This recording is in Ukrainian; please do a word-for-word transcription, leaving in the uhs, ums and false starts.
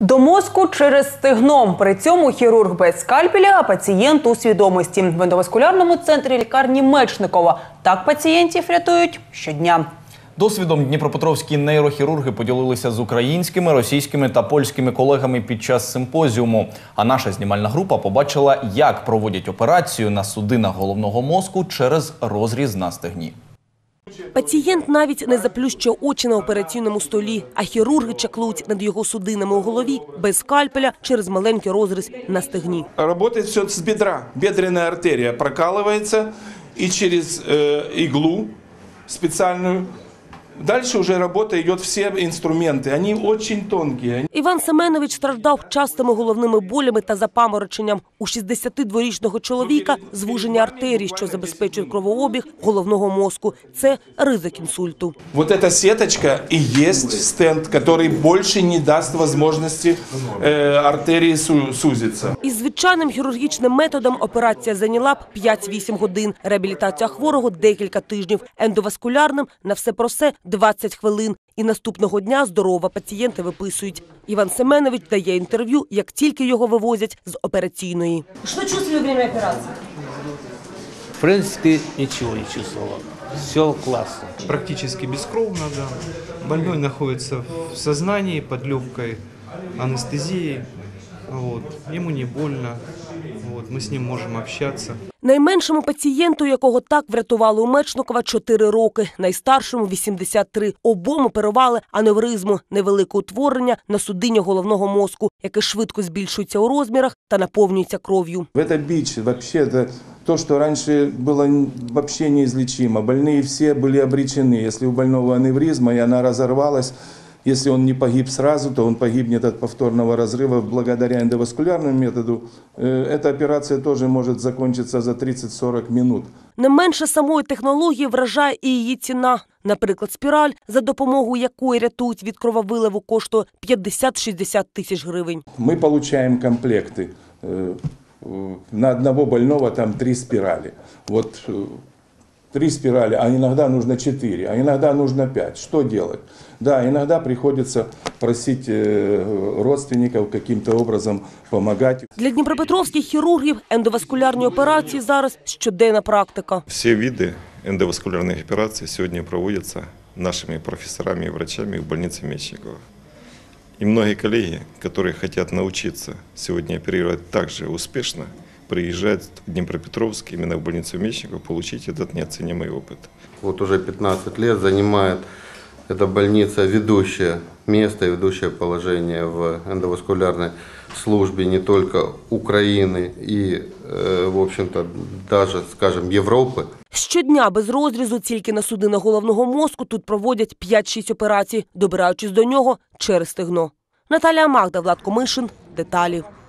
До мозку через стегно. При цьому хірург без скальпеля, а пацієнт у свідомості. В ендоваскулярному центрі лікарні Мечникова. Так пацієнтів рятують щодня. Досвідом дніпропетровські нейрохірурги поділилися з українськими, російськими та польськими колегами під час симпозіуму. А наша знімальна група побачила, як проводять операцію на судинах головного мозку через розріз на стегні. Пацієнт навіть не заплющує очі на операційному столі, а хірурги чаклують над його судинами у голові без скальпеля через маленький розріз на стегні. Работает все с бедра. Бедренная артерия прокалывается и через э, иглу специальную. Дальше уже работа идет, все инструменты, они очень тонкие. Іван Семенович страждав частими головними болями та запамороченням. У шістдесятидворічного чоловіка звуження артерій, що забезпечує кровообіг головного мозку. Це ризик інсульту. Вот эта сеточка и есть стенд, который больше не даст возможности э, артерии сузиться. Із звичайним хірургічним методом операція зайняла б п'ять-вісім годин. Реабілітація хворого – декілька тижнів. Ендоваскулярним – на все про все – двадцять хвилин. І наступного дня здорового пацієнта виписують. Іван Семенович дає інтерв'ю, як тільки його вивозять з операційної. Що чувствує во время операції? В принципе, ничего не чувствовала. Все классно. Практически бескровно, да. Больной находится в сознании, под легкой анестезией. Вот. Ему не больно. Вот. Мы с ним можем общаться. Найменшому пацієнту, якого так врятували у Мечникова, чотири роки, найстаршому – вісімдесят три. Обом оперували аневризму – невелике утворення на судині головного мозку, яке швидко збільшується у розмірах та наповнюється кров'ю. Это бич, вообще, это то, что раньше было вообще неизлечимо. Больные все были обречены. Если у больного аневризма, и она разорвалась, если он не погиб сразу, то он погибнет от повторного разрыва. Благодаря эндоваскулярному методу эта операция тоже может закончиться за тридцать-сорок минут. Не менше самої технології вражає і її ціна. Наприклад, спіраль, за допомогою якої рятують від крововиливу, коштує п'ятдесят-шістдесят тисяч гривень. Мы получаем комплекты. На одного больного там три спирали. Вот три спирали, а иногда нужно четыре, а иногда нужно пять. Что делать? Да, иногда приходится просить родственников каким-то образом помогать. Для дніпропетровських хірургів ендоваскулярні операції зараз щоденна практика. Все виды эндоваскулярных операций сегодня проводятся нашими профессорами и врачами в больнице Мечникова. И многие коллеги, которые хотят научиться сегодня оперировать так же успешно, приезжают в Днепропетровск, именно в больницу Мечникова, получить этот неоценимый опыт. Вот уже пятнадцать лет занимает эта больница ведущее место и ведущее положение в эндоваскулярной службе не только Украины и, в общем-то, даже, скажем, Європи. Щодня без розрізу тільки на судинах головного мозку тут проводять п'ять-шість операцій, добираючись до нього через стегно. Наталія Магда, Влад Комишин. Деталі.